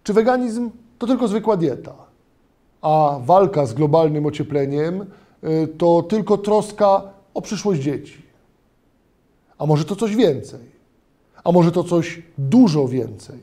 czy weganizm to tylko zwykła dieta, a walka z globalnym ociepleniem to tylko troska o przyszłość dzieci? A może to coś więcej? A może to coś dużo więcej?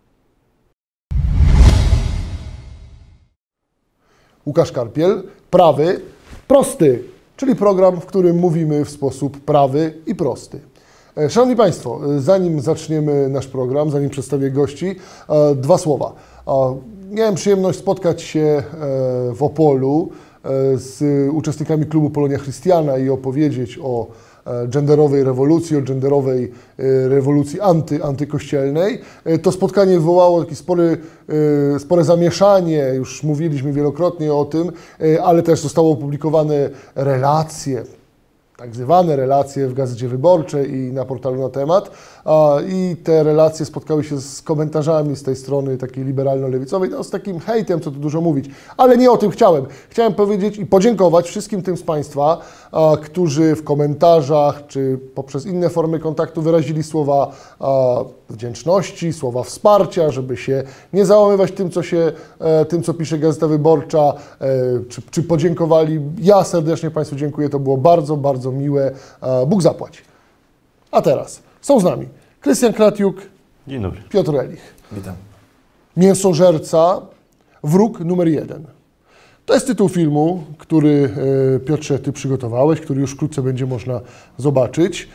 Łukasz Karpiel, prawy, prosty, czyli program, w którym mówimy w sposób prawy i prosty. Szanowni Państwo, zanim zaczniemy nasz program, zanim przedstawię gości, dwa słowa. Miałem przyjemność spotkać się w Opolu z uczestnikami klubu Polonia Christiana i opowiedzieć o genderowej rewolucji, o genderowej rewolucji antykościelnej. To spotkanie wywołało takie spore zamieszanie, już mówiliśmy wielokrotnie o tym, ale też zostały opublikowane relacje, tak zwane relacje w Gazecie Wyborczej i na portalu Na Temat. I te relacje spotkały się z komentarzami z tej strony takiej liberalno-lewicowej, no z takim hejtem, co tu dużo mówić. Ale nie o tym chciałem. Chciałem powiedzieć i podziękować wszystkim tym z Państwa, którzy w komentarzach czy poprzez inne formy kontaktu wyrazili słowa wdzięczności, słowa wsparcia, żeby się nie załamywać tym, co pisze Gazeta Wyborcza, czy podziękowali. Ja serdecznie Państwu dziękuję, to było bardzo, bardzo miłe. Bóg zapłać. A teraz są z nami Krystian Kratiuk, dzień dobry. Piotr Elich. Witam. Mięsożerca, wróg numer 1. To jest tytuł filmu, który, Piotrze, Ty przygotowałeś, który już wkrótce będzie można zobaczyć.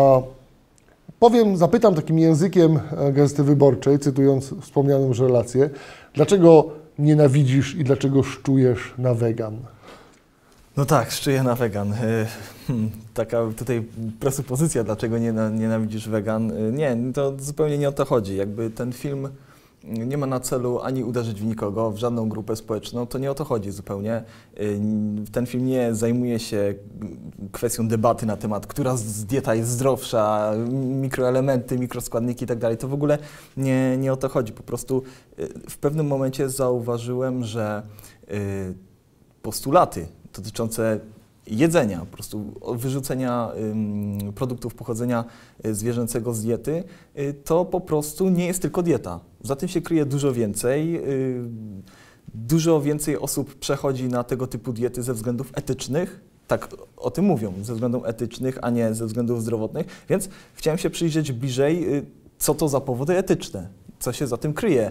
Zapytam takim językiem Gazety Wyborczej, cytując wspomnianą już relację, dlaczego nienawidzisz i dlaczego szczujesz na wegan? No tak, szczuję na wegan. Taka tutaj presupozycja, dlaczego nienawidzisz wegan. Nie, to zupełnie nie o to chodzi. Jakby ten film nie ma na celu ani uderzyć w nikogo, w żadną grupę społeczną, to nie o to chodzi zupełnie. Ten film nie zajmuje się kwestią debaty na temat, która dieta jest zdrowsza, mikroelementy, mikroskładniki i tak dalej. To w ogóle nie o to chodzi. Po prostu w pewnym momencie zauważyłem, że postulaty dotyczące jedzenia, po prostu wyrzucenia produktów pochodzenia zwierzęcego z diety, to po prostu nie jest tylko dieta. Za tym się kryje dużo więcej. Dużo więcej osób przechodzi na tego typu diety ze względów etycznych, tak o tym mówią, ze względów etycznych, a nie ze względów zdrowotnych, więc chciałem się przyjrzeć bliżej, co to za powody etyczne. Co się za tym kryje,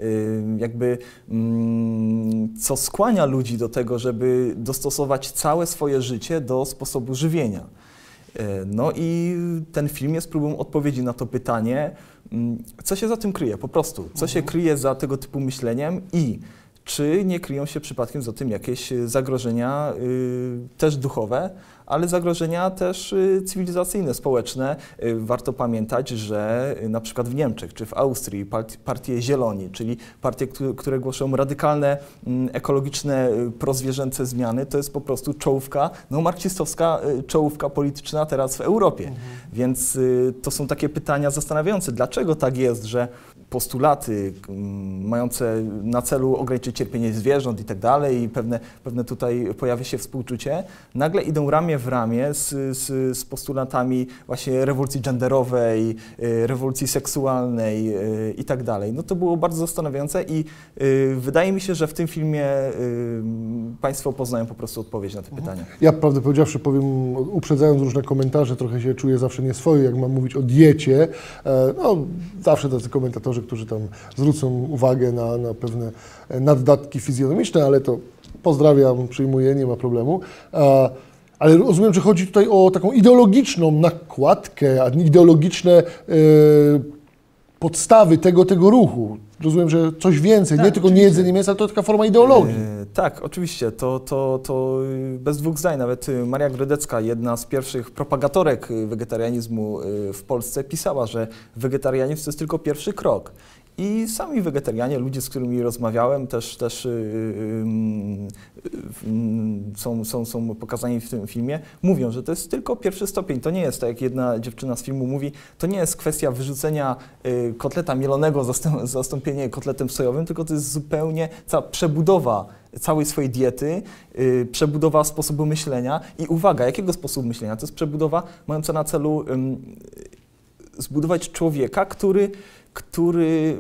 co skłania ludzi do tego, żeby dostosować całe swoje życie do sposobu żywienia. No i ten film jest próbą odpowiedzi na to pytanie, co się za tym kryje po prostu, co się kryje za tego typu myśleniem i czy nie kryją się przypadkiem za tym jakieś zagrożenia też duchowe, ale zagrożenia też cywilizacyjne, społeczne. Warto pamiętać, że na przykład w Niemczech czy w Austrii partie Zieloni, czyli partie, które głoszą radykalne, ekologiczne, prozwierzęce zmiany, to jest po prostu czołówka, no marksistowska czołówka polityczna teraz w Europie. Więc to są takie pytania zastanawiające, dlaczego tak jest, że postulaty mające na celu ograniczyć cierpienie zwierząt i tak dalej i pewne tutaj pojawia się współczucie, nagle idą ramię w ramię z postulatami właśnie rewolucji genderowej, rewolucji seksualnej i tak dalej. No to było bardzo zastanawiające i wydaje mi się, że w tym filmie Państwo poznają po prostu odpowiedź na te pytania. Ja prawdę powiedziawszy powiem, uprzedzając różne komentarze, trochę się czuję zawsze nieswojo, jak mam mówić o diecie. No, zawsze tacy komentatorzy, którzy tam zwrócą uwagę na pewne naddatki fizjonomiczne, ale to pozdrawiam, przyjmuję, nie ma problemu. Ale rozumiem, że chodzi tutaj o taką ideologiczną nakładkę, a ideologiczne podstawy tego ruchu. Rozumiem, że coś więcej, tak, nie tylko nie jedzenie mięsa, ale to taka forma ideologii. Tak, oczywiście, to bez dwóch zdań. Nawet Maria Grodecka, jedna z pierwszych propagatorek wegetarianizmu w Polsce, pisała, że wegetarianizm to jest tylko pierwszy krok. I sami wegetarianie, ludzie, z którymi rozmawiałem, też są pokazani w tym filmie, mówią, że to jest tylko pierwszy stopień. To nie jest, tak jak jedna dziewczyna z filmu mówi, to nie jest kwestia wyrzucenia kotleta mielonego, zastąpienie kotletem sojowym, tylko to jest zupełnie cała przebudowa całej swojej diety, przebudowa sposobu myślenia. I uwaga, jakiego sposobu myślenia? To jest przebudowa mająca na celu zbudować człowieka, który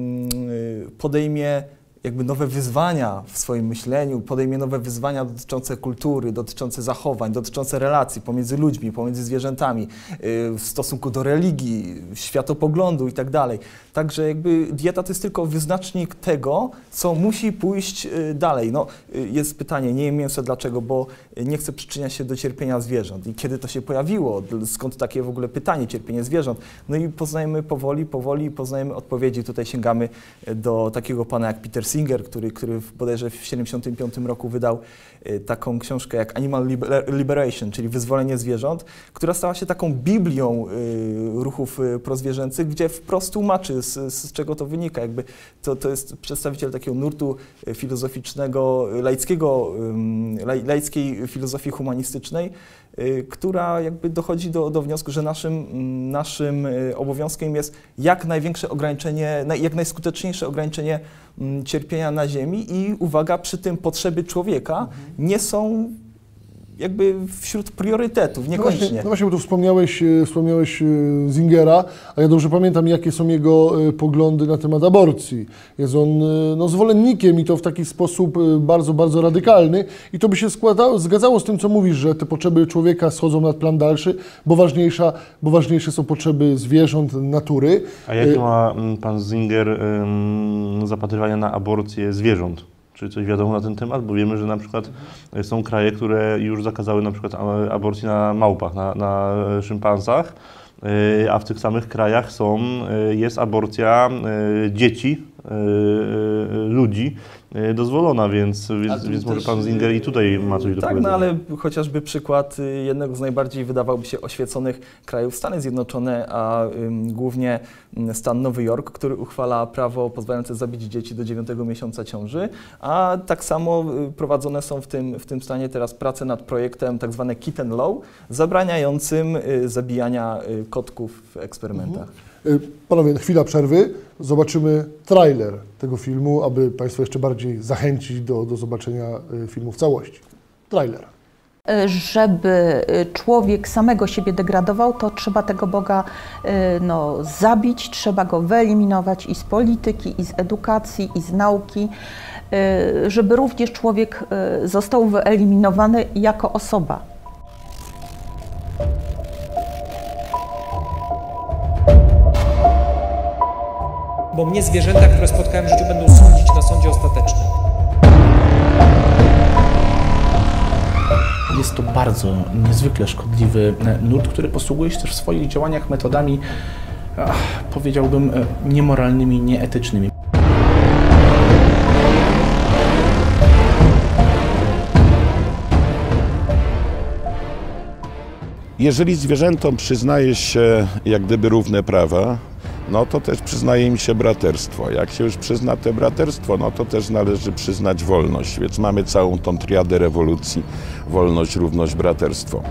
podejmie jakby nowe wyzwania w swoim myśleniu, podejmie nowe wyzwania dotyczące kultury, dotyczące zachowań, dotyczące relacji pomiędzy ludźmi, pomiędzy zwierzętami, w stosunku do religii, światopoglądu i tak dalej. Także jakby dieta to jest tylko wyznacznik tego, co musi pójść dalej. No, jest pytanie, nie jem mięsa, dlaczego? Bo nie chcę przyczyniać się do cierpienia zwierząt. I kiedy to się pojawiło? Skąd takie w ogóle pytanie, cierpienie zwierząt? No i poznajemy powoli poznajemy odpowiedzi. Tutaj sięgamy do takiego pana jak Peter Singer, który bodajże w 1975 roku wydał taką książkę jak Animal Liberation, czyli Wyzwolenie zwierząt, która stała się taką biblią ruchów prozwierzęcych, gdzie wprost tłumaczy, z czego to wynika. Jakby to jest przedstawiciel takiego nurtu filozoficznego, laickiej filozofii humanistycznej, która jakby dochodzi do wniosku, że naszym obowiązkiem jest jak największe ograniczenie, jak najskuteczniejsze ograniczenie cierpienia na Ziemi i uwaga, przy tym potrzeby człowieka nie są jakby wśród priorytetów, niekoniecznie. No właśnie, bo tu wspomniałeś Singera, a ja dobrze pamiętam, jakie są jego poglądy na temat aborcji. Jest on zwolennikiem i to w taki sposób bardzo, bardzo radykalny i to by się zgadzało z tym, co mówisz, że te potrzeby człowieka schodzą nad plan dalszy, bo ważniejsze są potrzeby zwierząt, natury. A jakie ma pan Singer zapatrywania na aborcję zwierząt? Czy coś wiadomo na ten temat? Bo wiemy, że na przykład są kraje, które już zakazały na przykład aborcji na małpach, na szympansach, a w tych samych krajach jest aborcja dzieci, ludzi dozwolona, więc może pan Singer i tutaj ma coś do powiedzenia. Tak, no ale chociażby przykład jednego z najbardziej wydawałoby się oświeconych krajów, Stany Zjednoczone, a głównie stan Nowy Jork, który uchwala prawo pozwalające zabić dzieci do 9 miesiąca ciąży, a tak samo prowadzone są w tym stanie teraz prace nad projektem tak zwane Kitten Law, zabraniającym zabijania kotków w eksperymentach. Panowie, chwila przerwy. Zobaczymy trailer tego filmu, aby Państwa jeszcze bardziej zachęcić do zobaczenia filmu w całości. Trailer. Żeby człowiek samego siebie degradował, to trzeba tego Boga zabić, trzeba go wyeliminować i z polityki, i z edukacji, i z nauki, żeby również człowiek został wyeliminowany jako osoba. Bo mnie zwierzęta, które spotkałem w życiu, będą sądzić na sądzie ostatecznym. Jest to bardzo niezwykle szkodliwy nurt, który posługuje się też w swoich działaniach metodami, powiedziałbym, niemoralnymi, nieetycznymi. Jeżeli zwierzętom przyznaje się jak gdyby równe prawa, no to też przyznaje im się braterstwo. Jak się już przyzna te braterstwo, no to też należy przyznać wolność. Więc mamy całą tą triadę rewolucji: wolność, równość, braterstwo.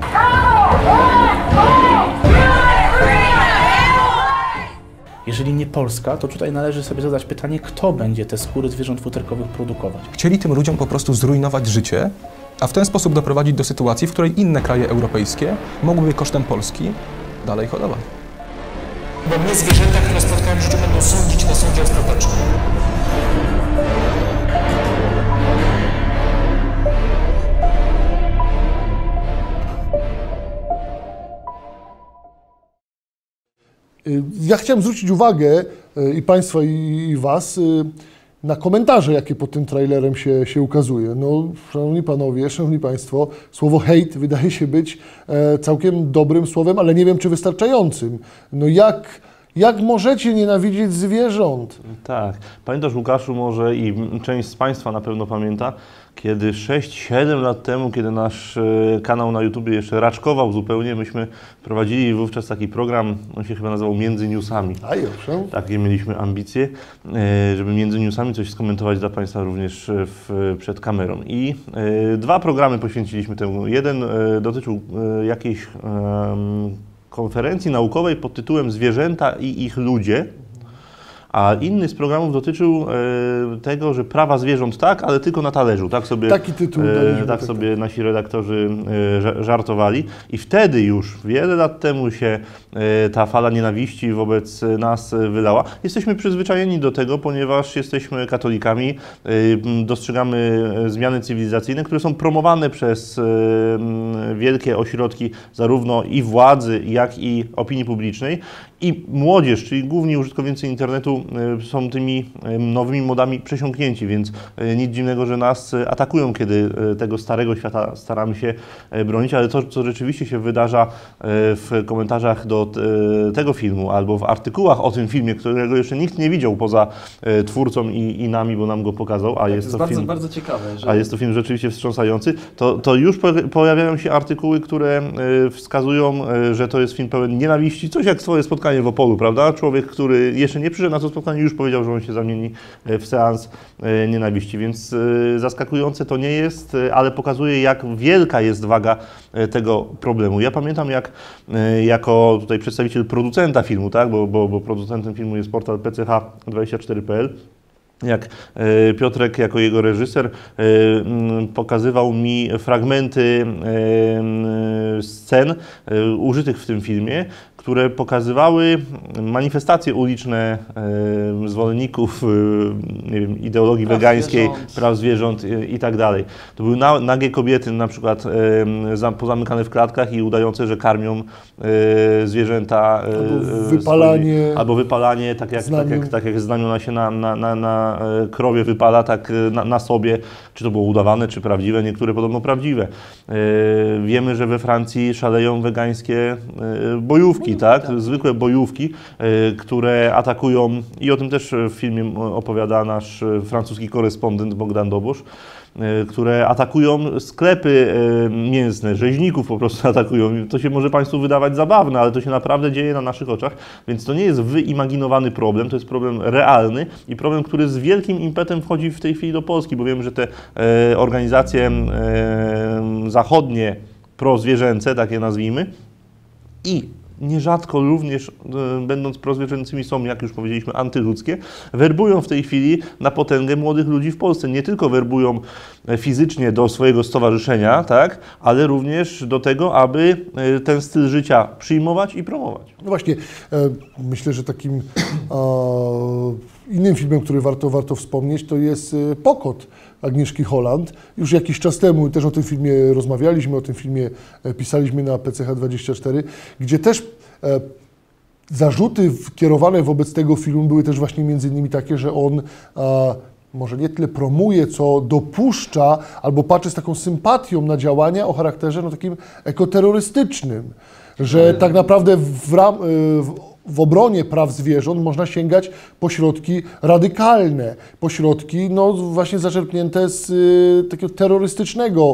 Jeżeli nie Polska, to tutaj należy sobie zadać pytanie, kto będzie te skóry zwierząt futerkowych produkować. Chcieli tym ludziom po prostu zrujnować życie, a w ten sposób doprowadzić do sytuacji, w której inne kraje europejskie mogłyby kosztem Polski dalej hodować. Bo mnie zwierzęta, które spotkałem w życiu, będą sądzić na sądzie ostatecznym. Ja chciałem zwrócić uwagę i Państwa, i Was na komentarze, jakie pod tym trailerem się ukazuje. No, szanowni panowie, szanowni państwo, słowo hejt wydaje się być całkiem dobrym słowem, ale nie wiem, czy wystarczającym. No jak możecie nienawidzieć zwierząt? Tak. Pamiętasz, Łukaszu, może i część z Państwa na pewno pamięta, kiedy 6-7 lat temu, kiedy nasz kanał na YouTubie jeszcze raczkował zupełnie, myśmy prowadzili wówczas taki program, on się chyba nazywał Między Newsami. A owszem. Takie mieliśmy ambicje, żeby między newsami coś skomentować dla Państwa również przed kamerą. I 2 programy poświęciliśmy temu. Jeden dotyczył jakiejś konferencji naukowej pod tytułem Zwierzęta i ich ludzie, a inny z programów dotyczył tego, że prawa zwierząt tak, ale tylko na talerzu. Tak sobie, taki tytuł tak sobie nasi redaktorzy żartowali. I wtedy już, wiele lat temu się ta fala nienawiści wobec nas wylała. Jesteśmy przyzwyczajeni do tego, ponieważ jesteśmy katolikami, dostrzegamy zmiany cywilizacyjne, które są promowane przez wielkie ośrodki zarówno i władzy, jak i opinii publicznej. I młodzież, czyli główni użytkownicy internetu są tymi nowymi modami przesiąknięci, więc nic dziwnego, że nas atakują, kiedy tego starego świata staramy się bronić, ale to, co rzeczywiście się wydarza w komentarzach do tego filmu albo w artykułach o tym filmie, którego jeszcze nikt nie widział poza twórcą i nami, bo nam go pokazał, a jest to bardzo, film, bardzo ciekawe, że... a jest to film rzeczywiście wstrząsający, to już pojawiają się artykuły, które wskazują, że to jest film pełen nienawiści, coś jak swoje spotkanie w Opolu, prawda? Człowiek, który jeszcze nie przyszedł na to spotkanie, już powiedział, że on się zamieni w seans nienawiści, więc zaskakujące to nie jest, ale pokazuje, jak wielka jest waga tego problemu. Ja pamiętam, jak jako tutaj przedstawiciel producenta filmu, tak? bo producentem filmu jest portal pch24.pl, jak Piotrek jako jego reżyser pokazywał mi fragmenty scen użytych w tym filmie, które pokazywały manifestacje uliczne zwolenników nie wiem, ideologii wegańskiej, praw zwierząt i tak dalej. To były nagie kobiety na przykład pozamykane w klatkach i udające, że karmią zwierzęta. Albo wypalanie, tak jak znamiona się na krowie wypala, tak na sobie, czy to było udawane, czy prawdziwe, niektóre podobno prawdziwe. Wiemy, że we Francji szaleją wegańskie bojówki, tak? Zwykłe bojówki, które atakują, i o tym też w filmie opowiada nasz francuski korespondent Bogdan Dobosz, które atakują sklepy mięsne, rzeźników po prostu atakują. To się może Państwu wydawać zabawne, ale to się naprawdę dzieje na naszych oczach, więc to nie jest wyimaginowany problem, to jest problem realny i problem, który z wielkim impetem wchodzi w tej chwili do Polski, bo wiem, że te organizacje zachodnie, prozwierzęce, takie nazwijmy, i nierzadko również, będąc prozwierzęcymi, są, jak już powiedzieliśmy, antyludzkie, werbują w tej chwili na potęgę młodych ludzi w Polsce. Nie tylko werbują fizycznie do swojego stowarzyszenia, tak, ale również do tego, aby ten styl życia przyjmować i promować. No właśnie, myślę, że takim innym filmem, który warto wspomnieć, to jest Pokot Agnieszki Holland. Już jakiś czas temu też o tym filmie rozmawialiśmy, o tym filmie pisaliśmy na PCH24, gdzie też zarzuty kierowane wobec tego filmu były też właśnie między innymi takie, że on może nie tyle promuje, co dopuszcza albo patrzy z taką sympatią na działania o charakterze takim ekoterrorystycznym, że tak naprawdę w obronie praw zwierząt można sięgać po środki radykalne, po środki właśnie zaczerpnięte z takiego terrorystycznego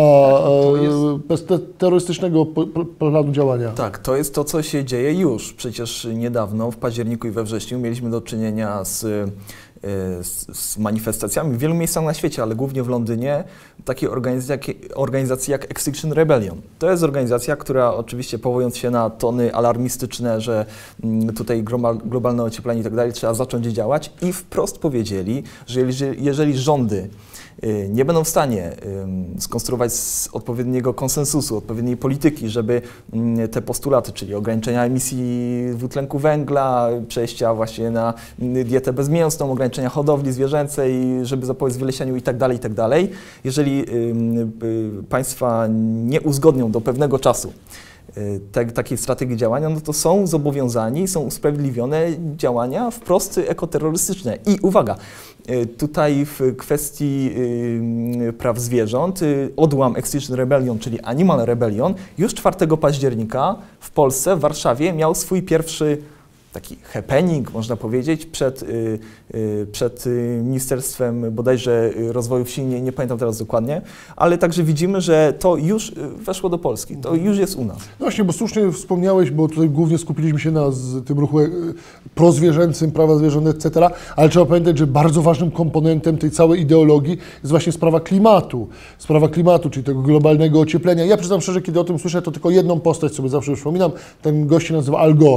planu działania. Tak, to jest to, co się dzieje już. Przecież niedawno, w październiku i we wrześniu, mieliśmy do czynienia z manifestacjami w wielu miejscach na świecie, ale głównie w Londynie, takiej organizacji jak Extinction Rebellion. To jest organizacja, która oczywiście, powołując się na tony alarmistyczne, że tutaj globalne ocieplenie i tak dalej, trzeba zacząć działać, i wprost powiedzieli, że jeżeli rządy nie będą w stanie skonstruować odpowiedniego konsensusu, odpowiedniej polityki, żeby te postulaty, czyli ograniczenia emisji dwutlenku węgla, przejścia właśnie na dietę bezmięsną, ograniczenia hodowli zwierzęcej, żeby zapobiec wylesianiu i tak dalej, jeżeli państwa nie uzgodnią do pewnego czasu takiej strategii działania, no to są zobowiązani, są usprawiedliwione działania wprost ekoterrorystyczne. I uwaga, tutaj w kwestii praw zwierząt odłam Extinction Rebellion, czyli Animal Rebellion, już 4 października w Polsce, w Warszawie, miał swój pierwszy taki happening, można powiedzieć, przed Ministerstwem bodajże Rozwoju Wsi, nie pamiętam teraz dokładnie, ale także widzimy, że to już weszło do Polski, to już jest u nas. No właśnie, bo słusznie wspomniałeś, bo tutaj głównie skupiliśmy się na tym ruchu prozwierzęcym, prawa zwierząt, etc., ale trzeba pamiętać, że bardzo ważnym komponentem tej całej ideologii jest właśnie sprawa klimatu, czyli tego globalnego ocieplenia. Ja przyznam szczerze, kiedy o tym słyszę, to tylko jedną postać sobie zawsze przypominam, ten gość się nazywa Al Gore.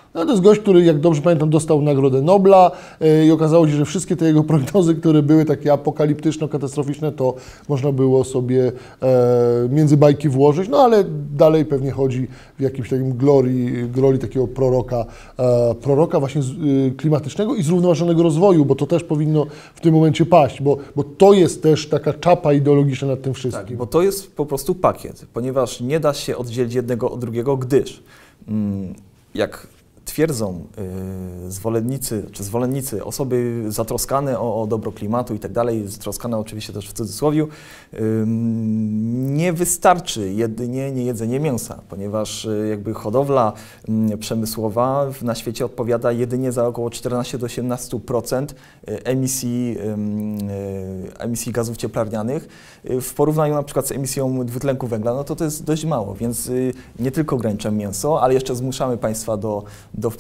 No, to jest gość, który, jak dobrze pamiętam, dostał Nagrodę Nobla i okazało się, że wszystkie te jego prognozy, które były takie apokaliptyczno-katastroficzne, to można było sobie między bajki włożyć, no ale dalej pewnie chodzi w jakimś takim glorii takiego proroka właśnie klimatycznego i zrównoważonego rozwoju, bo to też powinno w tym momencie paść, bo to jest też taka czapa ideologiczna nad tym wszystkim. Tak, bo to jest po prostu pakiet, ponieważ nie da się oddzielić jednego od drugiego, gdyż jak twierdzą zwolennicy, osoby zatroskane o dobro klimatu i tak dalej, zatroskane oczywiście też w cudzysłowie, nie wystarczy jedynie jedzenie mięsa, ponieważ jakby hodowla przemysłowa na świecie odpowiada jedynie za około 14 do 18% emisji gazów cieplarnianych. W porównaniu na przykład z emisją dwutlenku węgla, no to jest dość mało, więc nie tylko ograniczamy mięso, ale jeszcze zmuszamy państwa do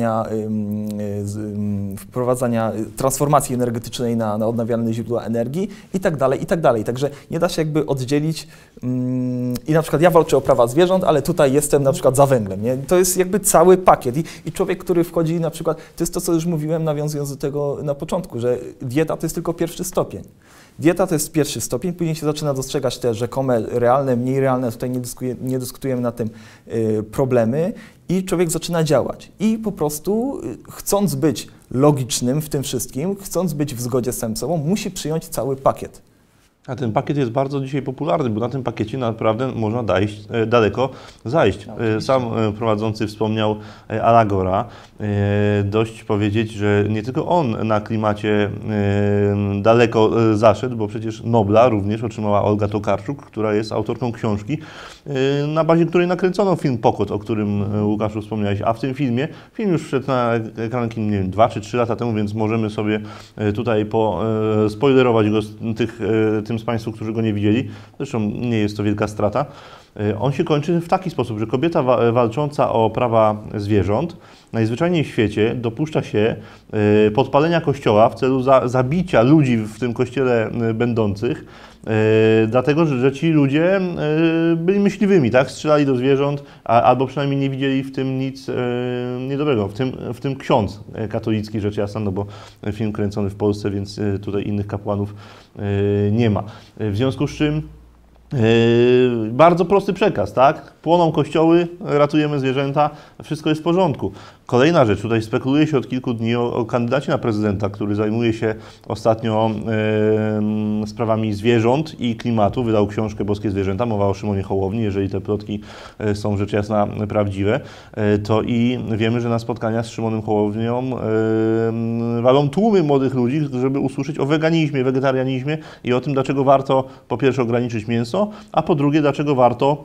wprowadzania transformacji energetycznej na odnawialne źródła energii i tak dalej, i tak dalej. Także nie da się jakby oddzielić i na przykład ja walczę o prawa zwierząt, ale tutaj jestem na przykład za węglem, nie? To jest jakby cały pakiet i człowiek, który wchodzi na przykład, to jest to, co już mówiłem, nawiązując do tego na początku, że dieta to jest tylko pierwszy stopień. Dieta to jest pierwszy stopień, później się zaczyna dostrzegać te rzekome, realne, mniej realne, tutaj nie dyskutujemy na tym problemy i człowiek zaczyna działać. I po prostu chcąc być logicznym w tym wszystkim, chcąc być w zgodzie z samym sobą, musi przyjąć cały pakiet. A ten pakiet jest bardzo dzisiaj popularny, bo na tym pakiecie naprawdę można daleko zajść. Sam prowadzący wspomniał Al-Gora. Dość powiedzieć, że nie tylko on na klimacie daleko zaszedł, bo przecież Nobla również otrzymała Olga Tokarczuk, która jest autorką książki, na bazie której nakręcono film Pokład, o którym Łukaszu wspomniałeś. A w tym filmie, film już wszedł na ekran, nie wiem, 2 czy 3 lata temu, więc możemy sobie tutaj spoilerować go tym z Państwa, którzy go nie widzieli. Zresztą nie jest to wielka strata. On się kończy w taki sposób, że kobieta walcząca o prawa zwierząt najzwyczajniej w świecie dopuszcza się podpalenia kościoła w celu zabicia ludzi w tym kościele będących, dlatego, że ci ludzie byli myśliwymi, tak? Strzelali do zwierząt, albo przynajmniej nie widzieli w tym nic niedobrego. W tym ksiądz katolicki, rzecz jasna, no bo film kręcony w Polsce, więc tutaj innych kapłanów nie ma. W związku z czym bardzo prosty przekaz, tak? Płoną kościoły, ratujemy zwierzęta, wszystko jest w porządku. Kolejna rzecz, tutaj spekuluje się od kilku dni o kandydacie na prezydenta, który zajmuje się ostatnio sprawami zwierząt i klimatu. Wydał książkę Boskie Zwierzęta, mowa o Szymonie Hołowni. Jeżeli te plotki są rzecz jasna prawdziwe, to i wiemy, że na spotkania z Szymonem Hołownią walą tłumy młodych ludzi, żeby usłyszeć o weganizmie, wegetarianizmie i o tym, dlaczego warto po pierwsze ograniczyć mięso, a po drugie, dlaczego warto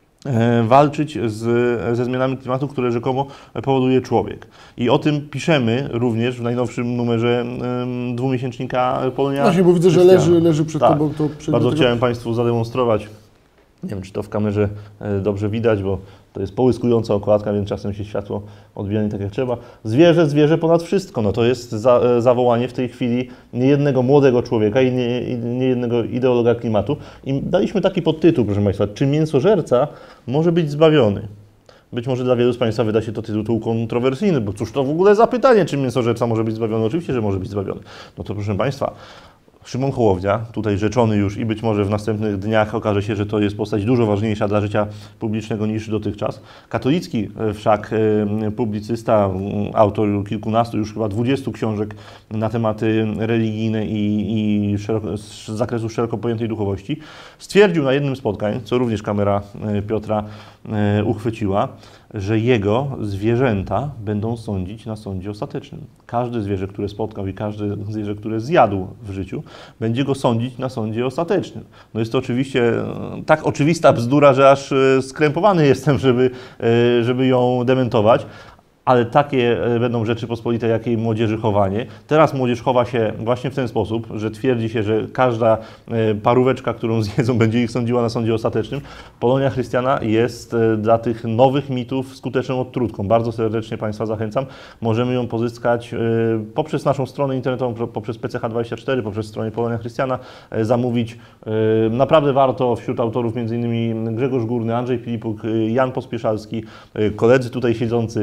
walczyć ze zmianami klimatu, które rzekomo powoduje człowiek. I o tym piszemy również w najnowszym numerze dwumiesięcznika Polonia. Właśnie, bo widzę, że leży przed Tobą to bardzo chciałem Państwu zademonstrować. Nie wiem, czy to w kamerze dobrze widać, bo to jest połyskująca okładka, więc czasem się światło odbija nie tak jak trzeba. Zwierzę ponad wszystko. No to jest zawołanie w tej chwili niejednego młodego człowieka i niejednego ideologa klimatu. I daliśmy taki podtytuł, proszę Państwa, czy mięsożerca może być zbawiony? Być może dla wielu z Państwa wyda się to tytuł kontrowersyjny, bo cóż to w ogóle za pytanie, czy mięsożerca może być zbawiony? Oczywiście, że może być zbawiony. No to proszę Państwa, Szymon Hołownia, tutaj rzeczony już i być może w następnych dniach okaże się, że to jest postać dużo ważniejsza dla życia publicznego niż dotychczas. Katolicki wszak publicysta, autor kilkunastu, już chyba 20 książek na tematy religijne i z zakresu szeroko pojętej duchowości, stwierdził na jednym z spotkań, co również kamera Piotra uchwyciła, że jego zwierzęta będą sądzić na sądzie ostatecznym. Każde zwierzę, które spotkał i każde zwierzę, które zjadł w życiu, będzie go sądzić na sądzie ostatecznym. No jest to oczywiście tak oczywista bzdura, że aż skrępowany jestem, żeby ją dementować. Ale takie będą Rzeczypospolite, jak jej młodzieży chowanie. Teraz młodzież chowa się właśnie w ten sposób, że twierdzi się, że każda paróweczka, którą zjedzą, będzie ich sądziła na sądzie ostatecznym. Polonia Chrystiana jest dla tych nowych mitów skuteczną odtrutką. Bardzo serdecznie Państwa zachęcam. Możemy ją pozyskać poprzez naszą stronę internetową, poprzez PCH24, poprzez stronę Polonia Chrystiana, zamówić. Naprawdę warto, wśród autorów m.in. Grzegorz Górny, Andrzej Filipuk, Jan Pospieszalski, koledzy tutaj siedzący,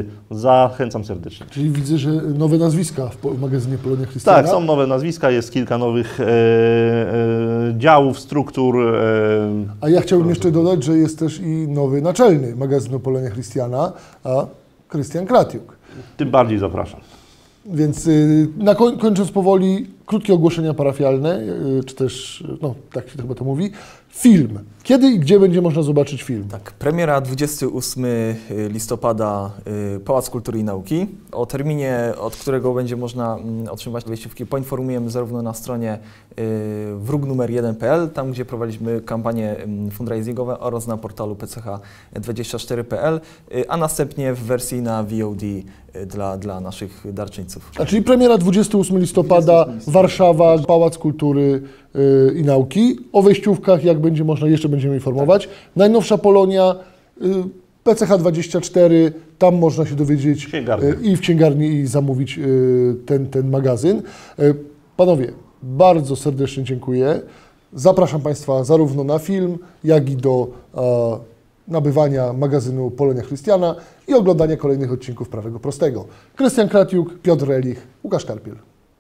Zachęcam serdecznie. Czyli widzę, że nowe nazwiska w magazynie Polonia Christiana. Tak, są nowe nazwiska, jest kilka nowych działów, struktur. A ja chciałbym jeszcze dodać, że jest też i nowy naczelny magazynu Polonia Christiana, a Krystian Kratiuk. Tym bardziej zapraszam. Więc kończąc powoli, krótkie ogłoszenia parafialne, czy też, no tak się chyba to mówi, film. Kiedy i gdzie będzie można zobaczyć film? Tak, premiera 28 listopada, Pałac Kultury i Nauki. O terminie, od którego będzie można otrzymywać wejściówki, poinformujemy zarówno na stronie wrógnumer1.pl, tam gdzie prowadziliśmy kampanie fundraisingowe, oraz na portalu pch24.pl, a następnie w wersji na VOD dla naszych darczyńców. A czyli premiera 28 listopada, Warszawa, Pałac Kultury i Nauki. O wejściówkach, jak będzie można, jeszcze będziemy informować. Tak. Najnowsza Polonia, PCH24, tam można się dowiedzieć i w księgarni i zamówić ten magazyn. Panowie, bardzo serdecznie dziękuję. Zapraszam Państwa zarówno na film, jak i do nabywania magazynu Polonia Christiana i oglądania kolejnych odcinków Prawego Prostego. Krystian Kratiuk, Piotr Relich, Łukasz Karpiel.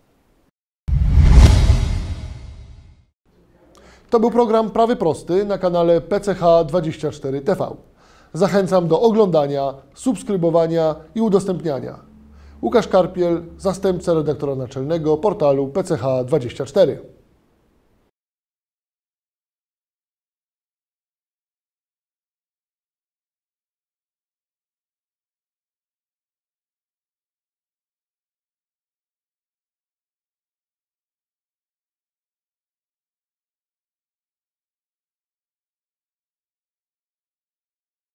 To był program Prawy Prosty na kanale PCH24 TV. Zachęcam do oglądania, subskrybowania i udostępniania. Łukasz Karpiel, zastępca redaktora naczelnego portalu PCH24.